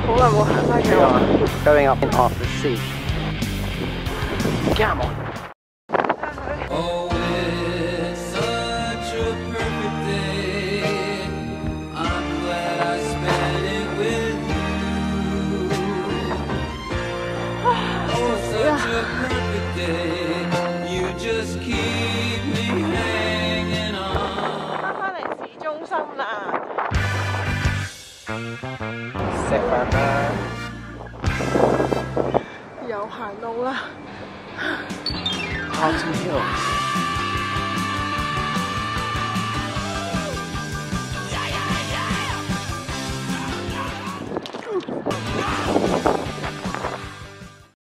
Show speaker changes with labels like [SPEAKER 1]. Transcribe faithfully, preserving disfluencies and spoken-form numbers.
[SPEAKER 1] 好耐冇行翻嘅話
[SPEAKER 2] Going up and off the sea. Come on.
[SPEAKER 3] Oh, it's such a perfect day. I'm glad I spent it with you. Oh, such a perfect day. You just keep me hanging on.
[SPEAKER 1] 翻返嚟市中心啦，
[SPEAKER 2] 食飯啦。
[SPEAKER 1] 又行路啦。
[SPEAKER 2] Carlton Hills.